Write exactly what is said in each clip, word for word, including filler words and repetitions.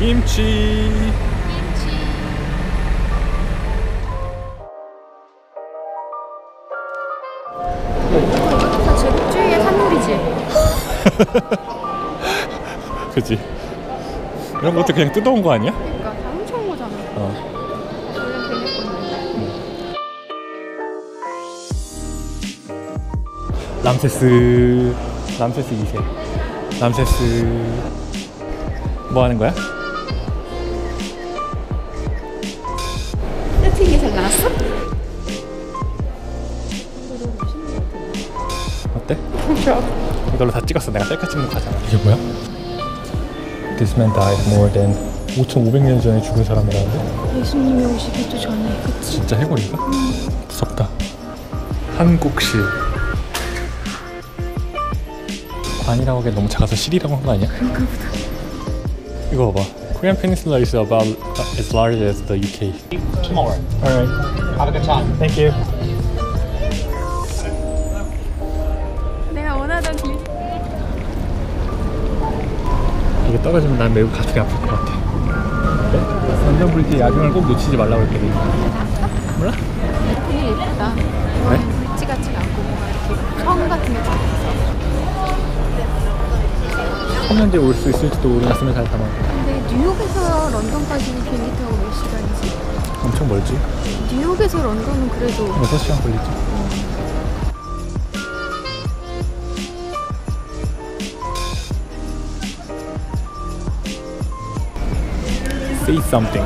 김치. 이것도 다 제국주의의 산물이지. 그치. 이런 것도 그냥 뜯어온 거 아니야? 그러니까 다 훔쳐온 거잖아. 어. 원래 괜히 건데. 람세스 람세스 이 세. 람세스 뭐 하는 거야? 세팅이 잘 나왔어? 어때? 이걸로 다 찍었어. 내가 셀카 찍는 거 가잖아. 이게 뭐야? This man died more than 오천오백 년 전에 죽은 사람이라는데? 예수님이 오시기 도 전에. 그치? 진짜 해골인가? 음. 무섭다. 한국실. 관이라고 하기엔 너무 작아서 실이라고 한 거 아니야? 그런가 보다. 이거 봐봐. Korean Peninsula is about uh, as large as the U K. Tomorrow. Alright. Have a good time. Thank you. 내가 원하던 길. 이게 떨어지면 난 매우 가슴이 아플 것 같아. 네? 런던 브리지 야경을 꼭 놓치지 말라고 했거든. 몰라? 되게 예쁘다. 이거는 브릿지 같지가 않고 뭔가 이렇게 성 같은 게 다 있어. 삼 년 뒤에 올 수 있을지도 모르겠으면 잘 담아. 근데 뉴욕에서 런던까지 비행기 타고 몇 시간이지? 엄청 멀지? 뉴욕에서 런던은 그래도 여섯 시간 걸리지. Say something.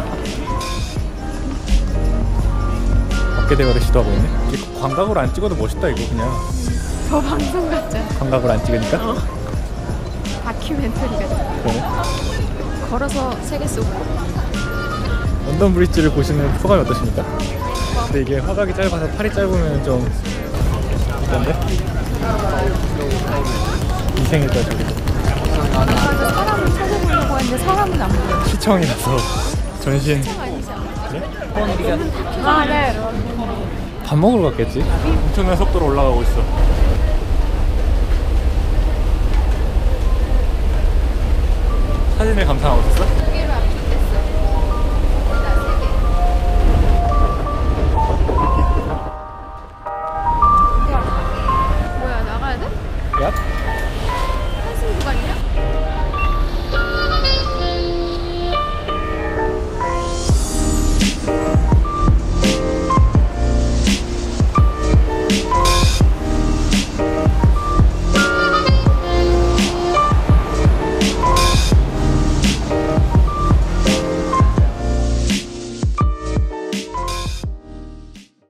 어깨 대화를 시도하고 있네. 이게 광각으로 안 찍어도 멋있다 이거 그냥. 더 방송 같잖아. 광각으로 안 찍으니까. 어. 다큐멘터리 같아. 그래. 걸어서 세계 속. 런던 브리지를 보시는 소감이 어떠십니까? 근데 이게 화각이 짧아서 팔이 짧으면 좀 어떤데? 이생일까 저기. 내가 사람을 찾아보려고 했는데 사람은 안 보여. 시청이라서 전신. 시청 아니지 않아? 그래? 아, 네. 밥 먹으러 갔겠지? 엄청난 속도로 올라가고 있어. 사진을 감상하고 있었어?